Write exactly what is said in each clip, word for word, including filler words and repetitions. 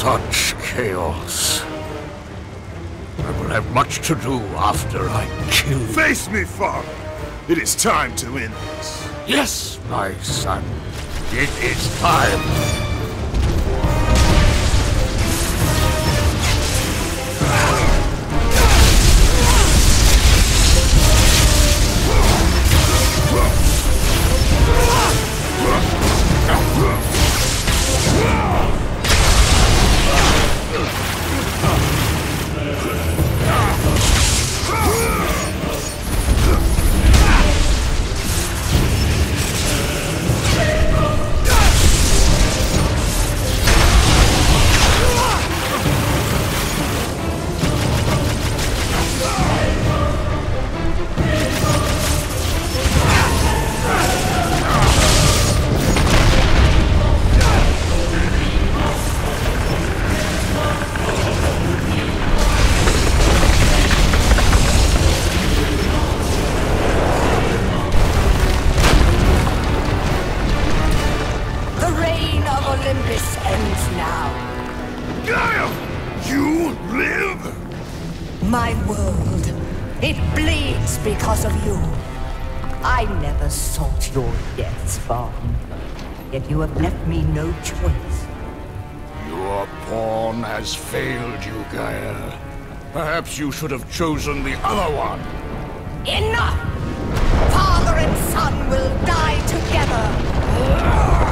Such chaos. I will have much to do after I kill you. Face me, father! It is time to end this. Yes, my son. It is time. My world, it bleeds because of you. I never sought your death, Spartan. Yet you have left me no choice. Your pawn has failed you, Gaia. Perhaps you should have chosen the other one. Enough! Father and son will die together.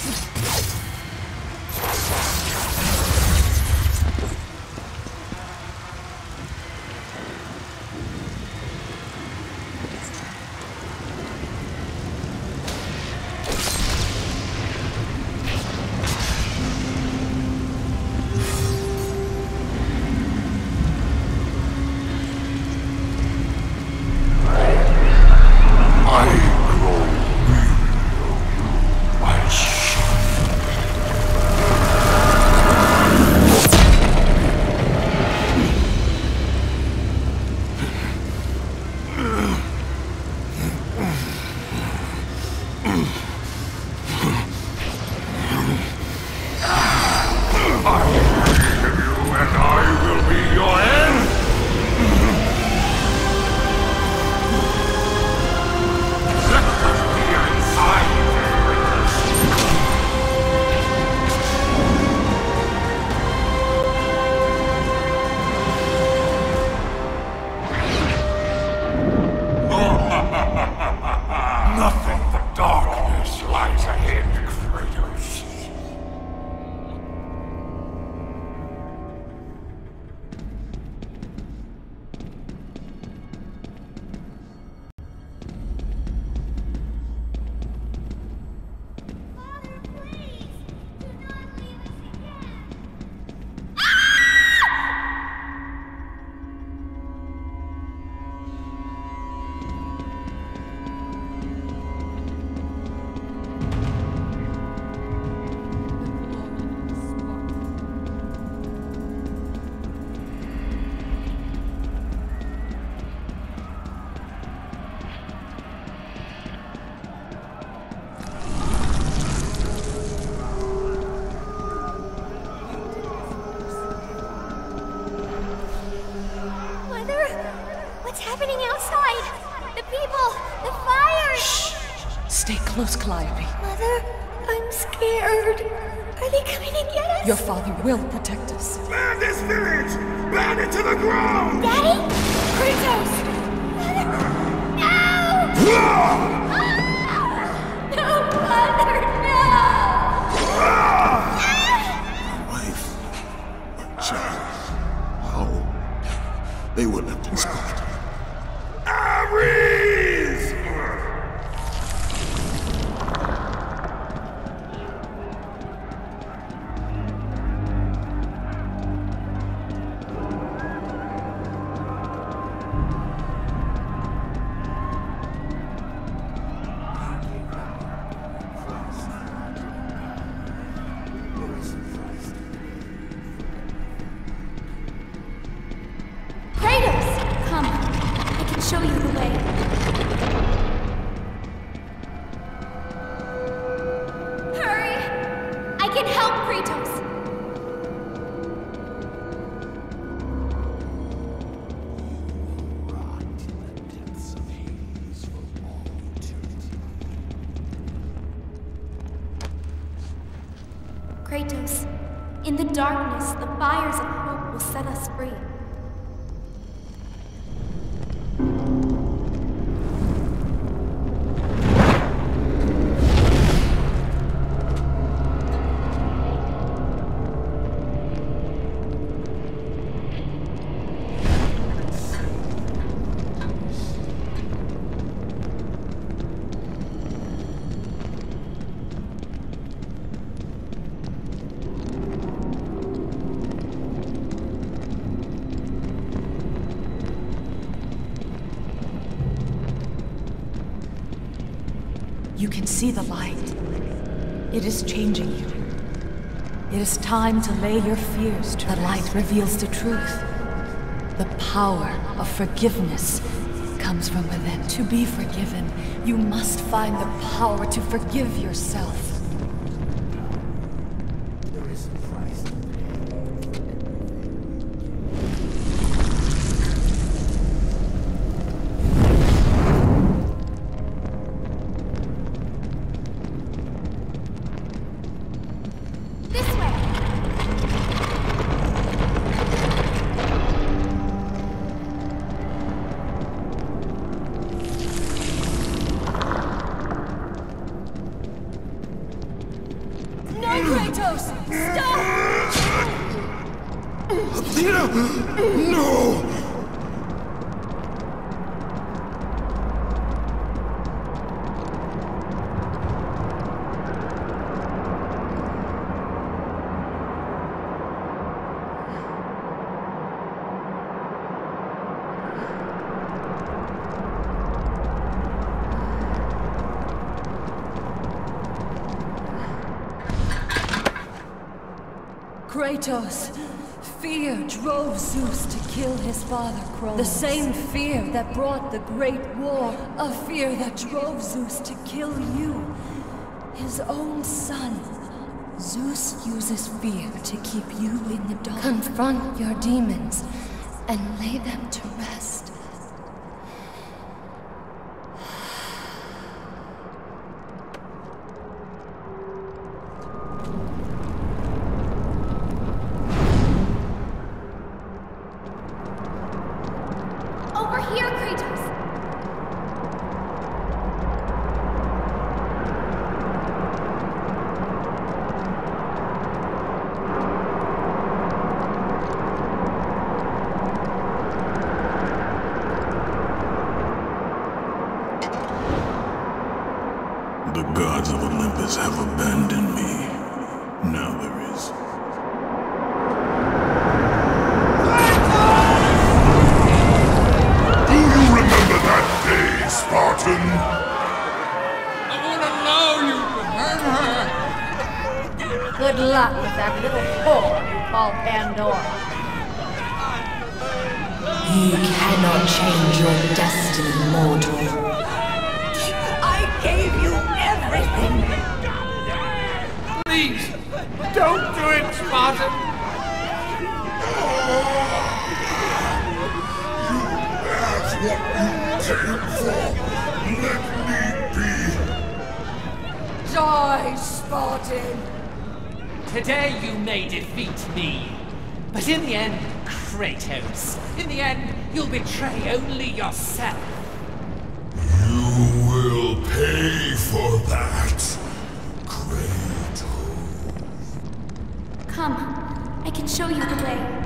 Stay close, Calliope. Mother, I'm scared. Are they coming to get us? Your father will protect us. Burn this village! Burn it to the ground! Daddy? Kratos! Mother! No! No, Mother, no! My wife, my child, how they were left unscathed. Ares! Show you the way. Hurry! I can help, Kratos! Kratos, in the darkness, the fires of hope will set us free. You can see the light. It is changing you. It is time to lay your fears to rest. The light reveals the truth. The power of forgiveness comes from within. To be forgiven, you must find the power to forgive yourself. Kratos, stop! Athena! No! Kratos, fear drove Zeus to kill his father Kronos. The same fear that brought the Great War. A fear that drove Zeus to kill you, his own son. Zeus uses fear to keep you in the dark. Confront your demons and lay them to rest. Over here, Kratos! The gods of Olympus have abandoned me. Now there is. Do you remember that day, Spartan? I won't allow you to hurt her! Good luck with that little whore you call Pandora. You cannot change your destiny, mortal. I gave you everything! Please, don't do it, Spartan! That's what you came for. Let me be. Die, Spartan! Today you may defeat me, but in the end, Kratos, in the end, you'll betray only yourself. You will pay for that, Kratos. Come, I can show you the way.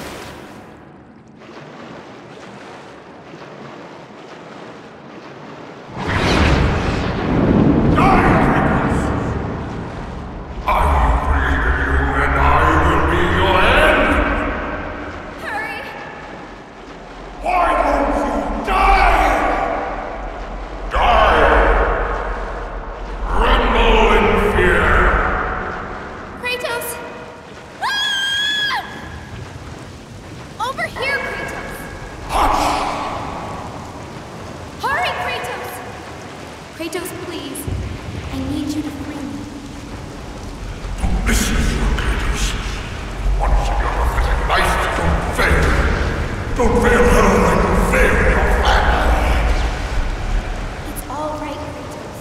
Kratos, please. I need you to free me. Listen to you, Kratos. Once in your pathetic life, don't fail. Don't fail her like you failed your family. It's all right, Kratos.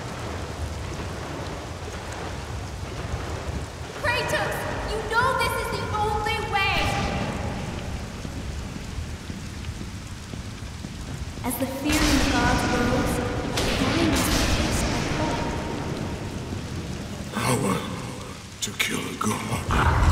Kratos, you know this is the only way! As the fear in the gods rose, Power to kill a god.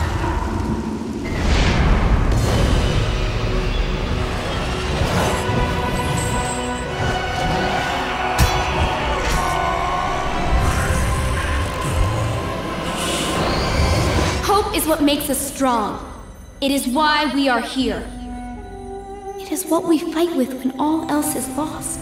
Hope is what makes us strong. It is why we are here. It is what we fight with when all else is lost.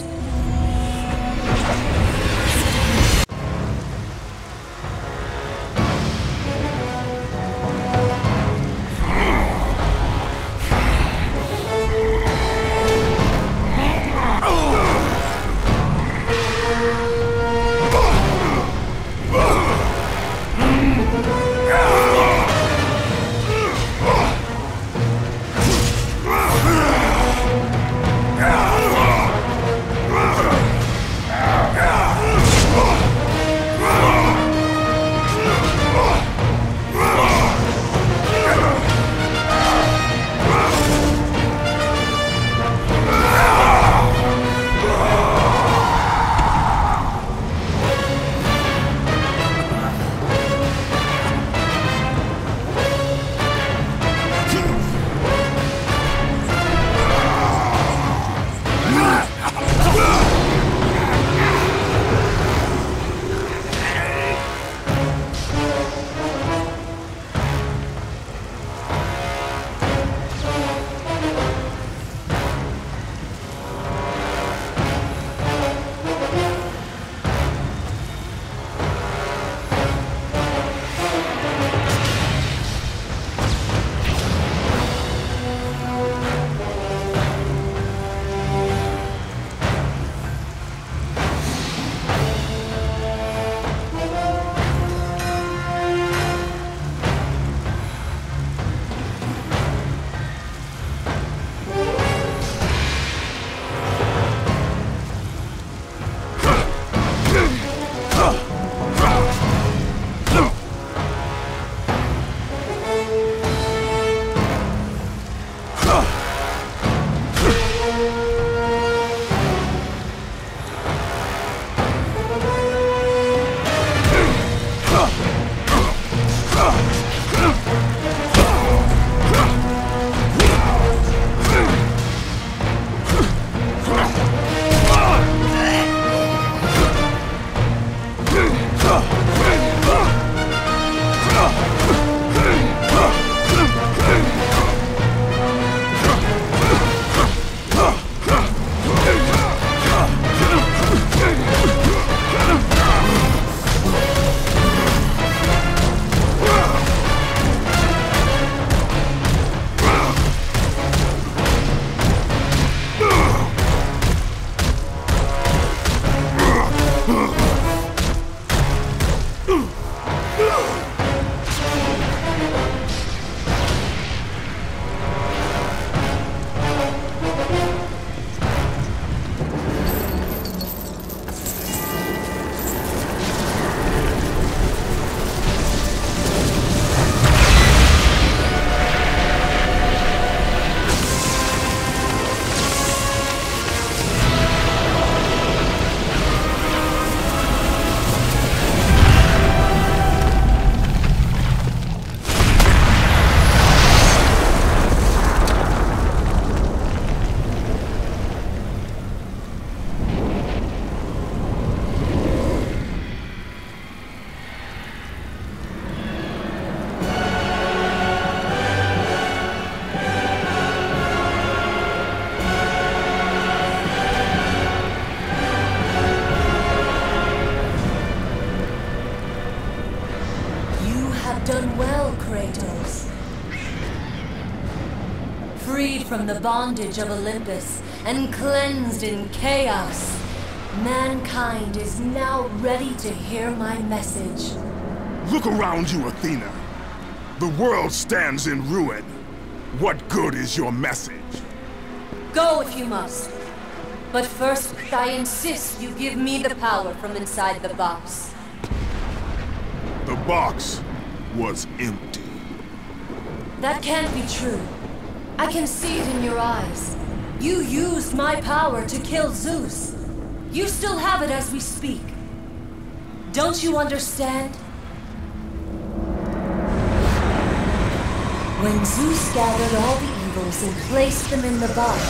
have done well, Kratos. Freed from the bondage of Olympus and cleansed in chaos, mankind is now ready to hear my message. Look around you, Athena. The world stands in ruin. What good is your message? Go if you must. But first, I insist you give me the power from inside the box. The box was empty. That can't be true. I can see it in your eyes. You used my power to kill Zeus. You still have it as we speak. Don't you understand? When Zeus gathered all the evils and placed them in the box,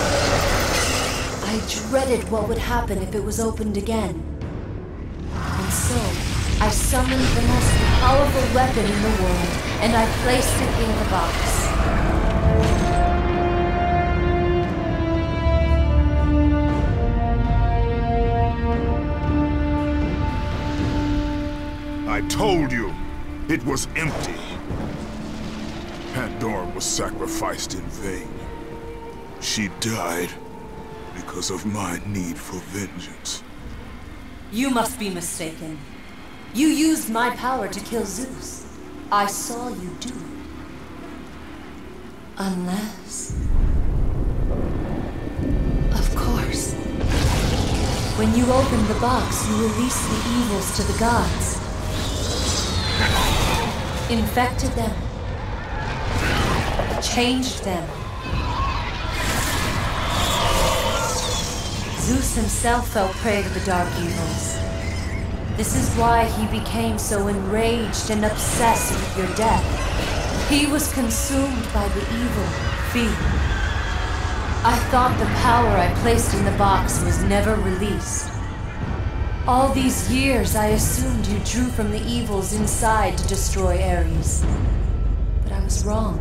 I dreaded what would happen if it was opened again. And so, I summoned the most powerful weapon in the world, and I placed it in the box. I told you, it was empty. Pandora was sacrificed in vain. She died because of my need for vengeance. You must be mistaken. You used my power to kill Zeus. I saw you do it. Unless... Of course. When you opened the box, you released the evils to the gods. Infected them. Changed them. Zeus himself fell prey to the dark evils. This is why he became so enraged and obsessed with your death. He was consumed by the evil, fear. I thought the power I placed in the box was never released. All these years I assumed you drew from the evils inside to destroy Ares. But I was wrong.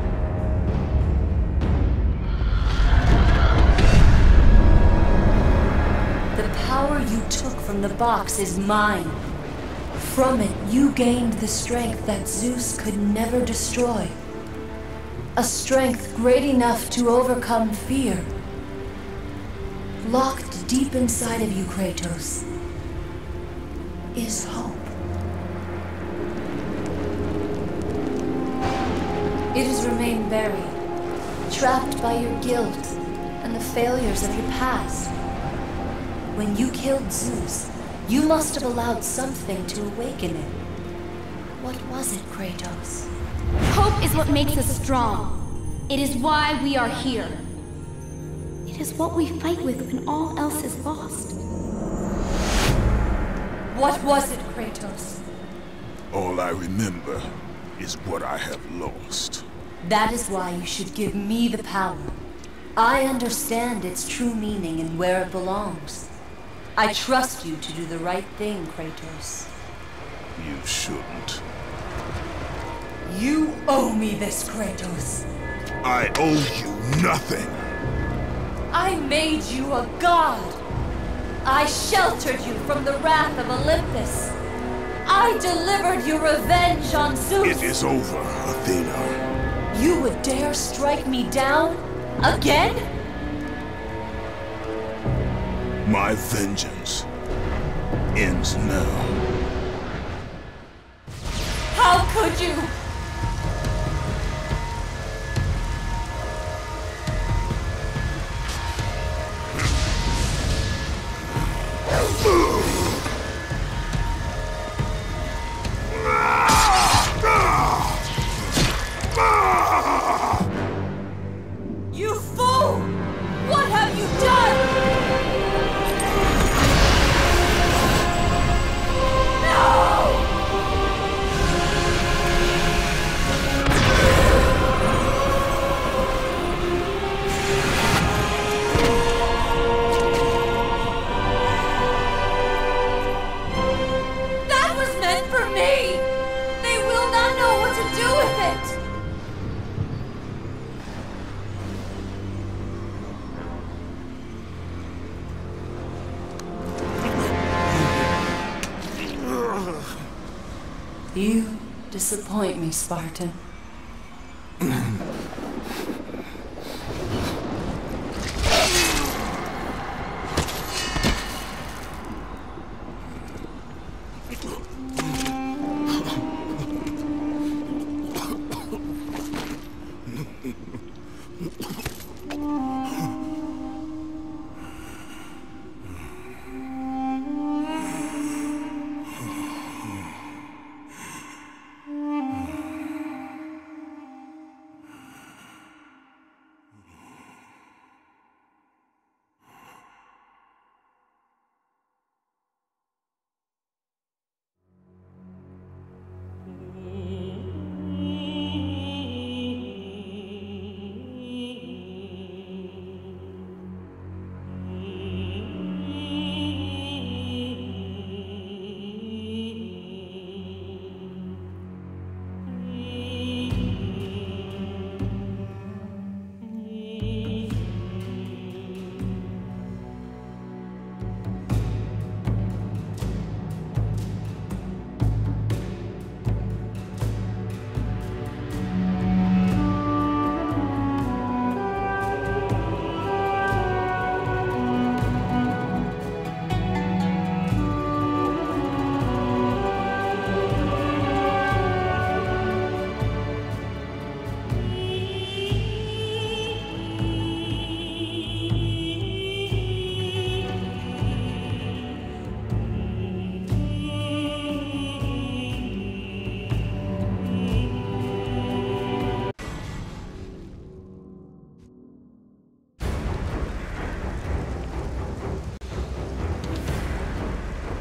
The power you took from the box is mine. From it, you gained the strength that Zeus could never destroy. A strength great enough to overcome fear. Locked deep inside of you, Kratos, is hope. It has remained buried, trapped by your guilt and the failures of your past. When you killed Zeus, you must have allowed something to awaken it. What was it, Kratos? Hope is what makes us strong. It is why we are here. It is what we fight with when all else is lost. What was it, Kratos? All I remember is what I have lost. That is why you should give me the power. I understand its true meaning and where it belongs. I trust you to do the right thing, Kratos. You shouldn't. You owe me this, Kratos. I owe you nothing. I made you a god. I sheltered you from the wrath of Olympus. I delivered your revenge on Zeus. It is over, Athena. You would dare strike me down? Again? My vengeance ends now. How could you? You fool! What have you done? No! disappoint me, Spartan.